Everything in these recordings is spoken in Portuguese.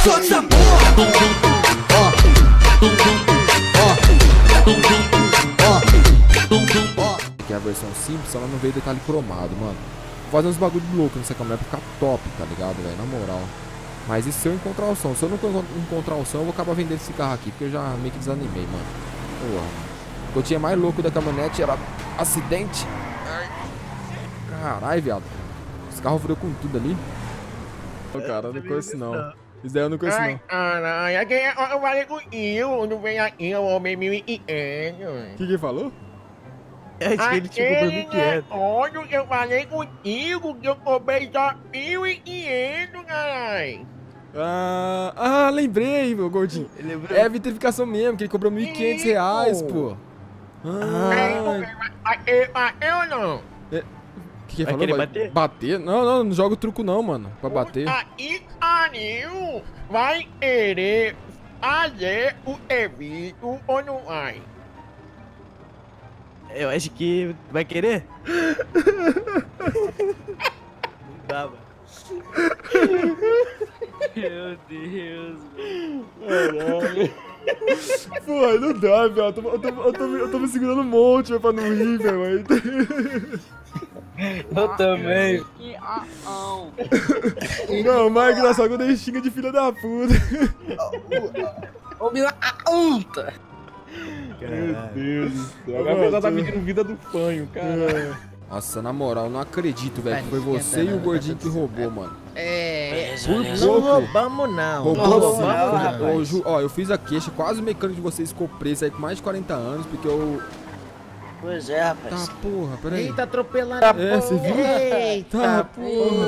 solta essa porra. Aqui é a versão simples, ela não veio detalhe cromado, mano. Vou fazer uns bagulho de louco nessa câmera pra ficar top, tá ligado, velho? Na moral. Mas e se eu encontrar o som? Se eu não encontrar o som, eu vou acabar vendendo esse carro aqui, porque eu já meio que desanimei, mano. Porra. O que eu tinha mais louco da caminhonete era acidente. Caralho, viado. Esse carro furou com tudo ali. Ô, cara, eu não conheço não. Isso daí eu não conheço não. Caralho, eu falei com eu, não vem aqui, eu homem 1.500. O que falou? É que ele te cobrou 1.500. Olha, eu falei contigo que eu cobrei só 1.500, caralho. Lembrei, meu gordinho. É a vitrificação mesmo, que ele cobrou R$1.500, pô. Bateu ou não? O que Vai falou? querer bater? Bater? Não jogo truco não, mano. Pra bater. Aí, Anil, vai querer fazer o serviço ou não vai? Eu acho que vai querer? Não dá, mano. Meu Deus, Caralho. Pô, não dá, velho. Eu tô me segurando um monte, velho, pra não rir, velho. Eu também. Não, mais engraçado quando ele xinga de filha da puta. Ô, Mila, puta. Meu Deus do céu. Agora o pessoal tá pedindo vida do fanho, cara. Nossa, na moral, não acredito, velho. Foi você e o gordinho que roubou, mano. Por Não pouco. roubamos, não. Roubou sim. rapaz. Ó, eu fiz a queixa, quase o mecânico de vocês ficou preso aí com mais de 40 anos, porque eu... Pois é, rapaz. Tá, porra, peraí. Eita, atropelando. Você viu? Eita, Tá, porra.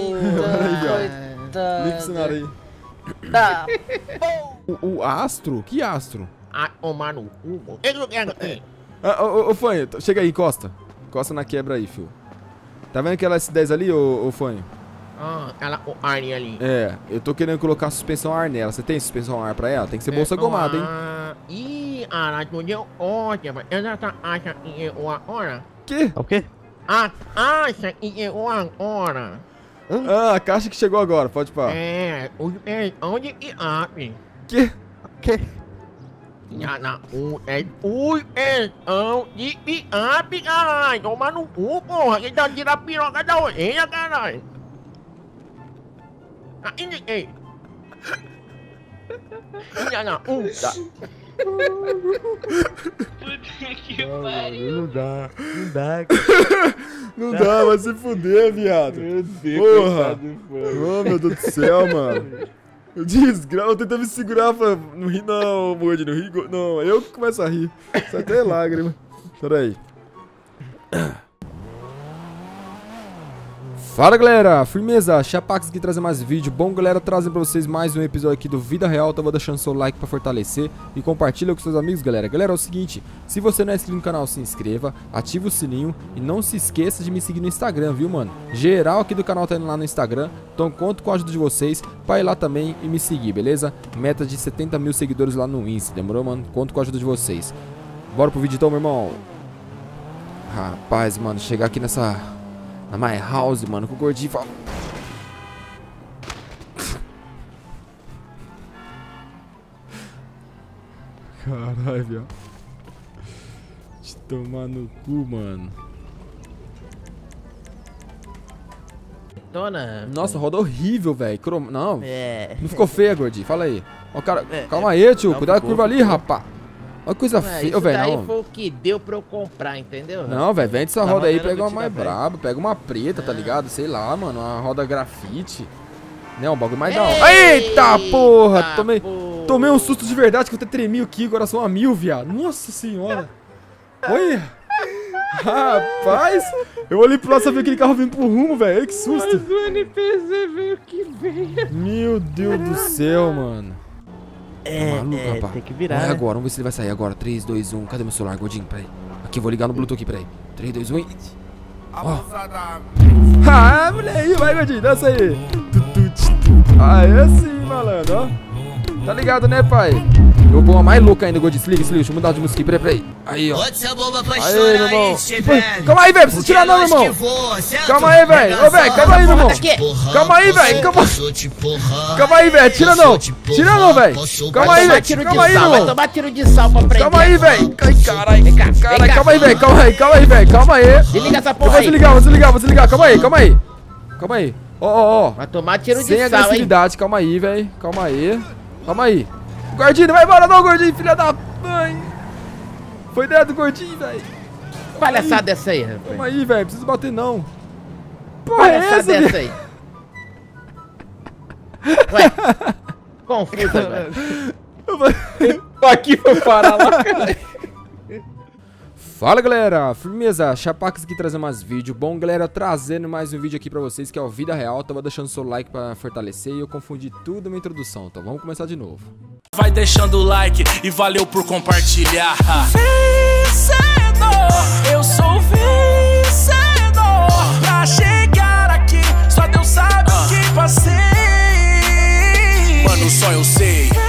Liga esse cenário aí. Tá. O Astro? Que Astro? Ah, tomar no cu, mano. Eu não quero aqui. Ô, Fanho, chega aí, encosta. Encosta na quebra aí, fio. Tá vendo aquela S10 ali, ô Fanho? Ela, o Arne ali. É, eu tô querendo colocar suspensão ar nela. Você tem suspensão ar pra ela? Tem que ser bolsa gomada, hein? Ih, ela tu deu ótima. Eu já acha que eu agora? Que? O quê? Acha que eu agora? A caixa que chegou agora, pode pá. É, onde que abre? Que? Que? Já na é de piape, caralho. Toma no cu, porra. Ele tá tirando a piroca da orelha, caralho. Ei. Já na puta. Não dá. Não dá, vai se fuder, viado. Meu Deus, porra. Oh, meu Deus do céu, mano. Desgraça, eu tentando me segurar pra não rir não, Moody, não ri. Não, eu que começo a rir. Sai até lágrima. Pera aí. Fala, galera, firmeza, Chapax aqui trazendo mais vídeo. Bom, galera, trazendo pra vocês mais um episódio aqui do Vida Real. Então vou deixando seu like pra fortalecer e compartilha com seus amigos, galera. Galera, é o seguinte, se você não é inscrito no canal, se inscreva, ativa o sininho e não se esqueça de me seguir no Instagram, viu, mano? Geral aqui do canal tá indo lá no Instagram, então conto com a ajuda de vocês pra ir lá também e me seguir, beleza? Meta de 70 mil seguidores lá no Insta, demorou, mano? Conto com a ajuda de vocês. Bora pro vídeo então, meu irmão. Rapaz, mano, chegar aqui na My House, mano, com o gordinho fala... Caralho, viu? Te tomar no cu, mano. Dona. Nossa, roda horrível, velho. Não, É. não ficou feia, gordinho. Fala aí. Ó, cara, calma aí, tio. Cuidado com a curva ali, rapá. Olha que coisa feia, Isso velho. daí Não, foi o que deu pra eu comprar, entendeu? não, velho. Vende essa roda aí e rodando pega uma do mais tira, velho. braba. Pega uma preta, tá ligado? Sei lá, mano. Uma roda grafite. Né, um bagulho mais da hora. Eita, porra! Tomei um susto de verdade que eu até tremi aqui, coração a mil, viado. Nossa senhora. Olha. Rapaz, eu olhei pro lado e sabia aquele carro vindo pro rumo, velho. Que susto. Mas o NPC veio que veio. Meu Deus do céu, mano. Maluco, rapaz. Tem que virar, Vai né? agora, vamos ver se ele vai sair agora. 3, 2, 1. Cadê meu celular, gordinho? Peraí. Aqui, eu vou ligar no Bluetooth aqui, peraí. 3, 2, 1 e... Moleque, vai, gordinho, dança aí. Aê sim, malandro, ó. Tá ligado, né, pai? Eu vou mais louca ainda, Gordinho. Se liga, deixa eu mudar de música. Peraí. Aí, ó. Aí, meu irmão. Calma aí, velho. Precisa tirar não, meu irmão. Calma aí, velho. Ô, velho, calma aí, meu irmão. Calma aí, velho. Calma aí, velho. Tira não. Tira não, velho. Calma aí, velho. Calma aí, meu irmão. Vai tomar tiro de sal pra prender. Calma aí, velho. Ai, caralho. Caralho, calma aí, velho. Calma aí, velho. Calma aí. Desliga essa Eu porra vou aí. desligar. Calma aí. Calma aí. Ó. Vai tomar tiro de Sem sal, hein? agressividade. Calma aí, velho. Calma aí. Gordinho, não vai embora não, Gordinho, filha da mãe. Foi ideia do Gordinho, velho. Palhaçada essa aí, rapaz. Calma aí, velho. Preciso bater não. Porra, é essa, Palhaçada velho? essa aí. Ué, confuso agora. Tô aqui pra parar lá, cara. Fala, galera. Firmeza. Chapax aqui trazendo mais vídeo. Bom, galera, trazendo mais um vídeo aqui pra vocês, que é o Vida Real. Tava deixando seu like pra fortalecer e eu confundi tudo na minha introdução. Então vamos começar de novo. Vai deixando o like e valeu por compartilhar. Vencedor, eu sou vencedor. Pra chegar aqui, só Deus sabe o que passei. Mano, só eu sei.